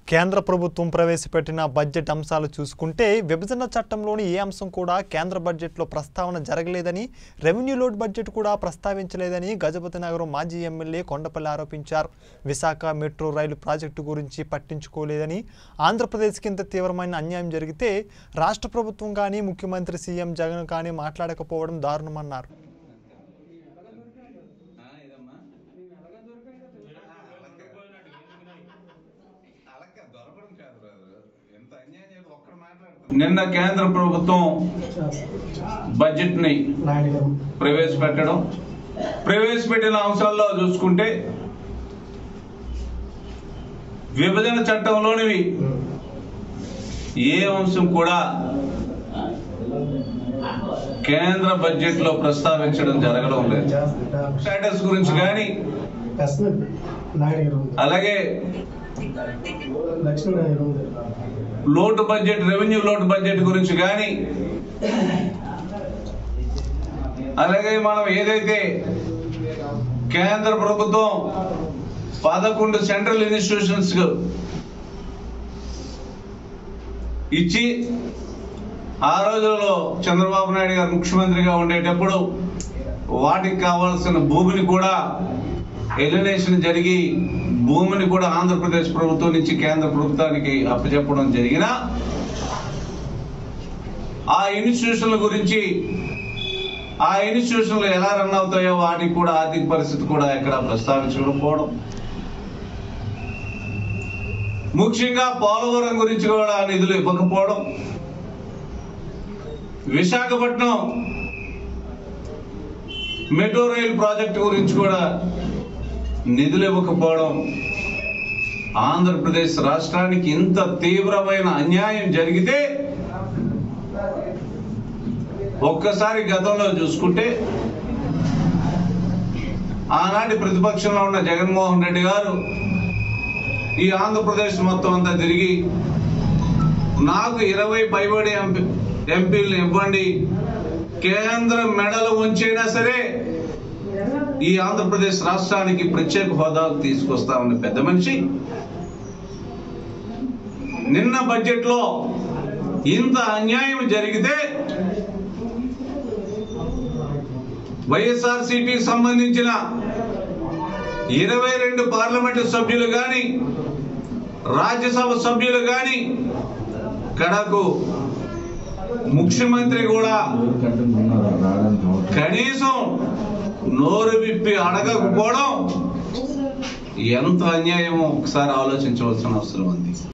కేంద్ర ప్రభుత్వం ప్రవేశపెట్టిన బడ్జెట్ అంశాలు చూసుకుంటే విభజన చట్టంలోని ఏ అంశం కూడా కేంద్ర బడ్జెట్లో ప్రస్తావన జరగలేదని, రెవెన్యూ లోడ్ బడ్జెట్ కూడా ప్రస్తావించలేదని గజపతి నగరం మాజీ ఎమ్మెల్యే కొండపల్లి ఆరోపించారు. విశాఖ మెట్రో రైలు ప్రాజెక్టు గురించి పట్టించుకోలేదని, ఆంధ్రప్రదేశ్కి ఇంత తీవ్రమైన అన్యాయం జరిగితే రాష్ట్ర ప్రభుత్వం కానీ ముఖ్యమంత్రి సీఎం జగన్ కానీ మాట్లాడకపోవడం దారుణమన్నారు. నిన్న కేంద్ర ప్రభుత్వం బడ్జెట్ ని ప్రవేశపెట్టిన అంశాల్లో చూసుకుంటే విభజన చట్టంలోనివి ఏ అంశం కూడా కేంద్ర బడ్జెట్ లో ప్రస్తావించడం జరగడం లేదు. స్టేటస్ గురించి కానీ, అలాగే లోటు బడ్జెట్, రెవెన్యూ లోటు బడ్జెట్ గురించి కానీ, అలాగే మనం ఏదైతే కేంద్ర ప్రభుత్వం 11 సెంట్రల్ ఇన్స్టిట్యూషన్స్ ఇచ్చి ఆ రోజుల్లో చంద్రబాబు నాయుడు గారు ముఖ్యమంత్రిగా ఉండేటప్పుడు వాటికి కావాల్సిన భూమిని కూడా ఎలిమినేషన్ జరిగి భూమిని కూడా ఆంధ్రప్రదేశ్ ప్రభుత్వం నుంచి కేంద్ర ప్రభుత్వానికి అప్పచెప్పడం జరిగిన ఆ ఇన్స్టిట్యూషన్ల గురించి, ఆ ఇన్స్టిట్యూషన్లు ఎలా రన్ అవుతాయో వాటికి కూడా ఆర్థిక పరిస్థితి కూడా ఎక్కడ ప్రస్తావించకపోవడం, ముఖ్యంగా పోలవరం గురించి కూడా నిధులు ఇవ్వకపోవడం, విశాఖపట్నం మెట్రో రైలు ప్రాజెక్టు గురించి కూడా నిధులు ఇవ్వకపోవడం, ఆంధ్రప్రదేశ్ రాష్ట్రానికి ఇంత తీవ్రమైన అన్యాయం జరిగితే ఒక్కసారి గతంలో చూసుకుంటే ఆనాటి ప్రతిపక్షంలో ఉన్న జగన్మోహన్ రెడ్డి గారు ఈ ఆంధ్రప్రదేశ్ మొత్తం అంతా తిరిగి నాకు 20 పైబడి ఎంపీలు ఇవ్వండి, కేంద్రం మెడలు ఉంచైనా సరే ఈ ఆంధ్రప్రదేశ్ రాష్ట్రానికి ప్రత్యేక హోదా తీసుకొస్తామన్న పెద్ద మనిషి నిన్న బడ్జెట్ లో ఇంత అన్యాయం జరిగితే వైఎస్ఆర్సీపీకి సంబంధించిన 22 పార్లమెంటు సభ్యులు కానీ, రాజ్యసభ సభ్యులు కానీ, కడకు ముఖ్యమంత్రి కూడా కనీసం నోరు విప్పి అడగకపోవడం ఎంత అన్యాయమో ఒకసారి ఆలోచించవలసిన అవసరం ఉంది.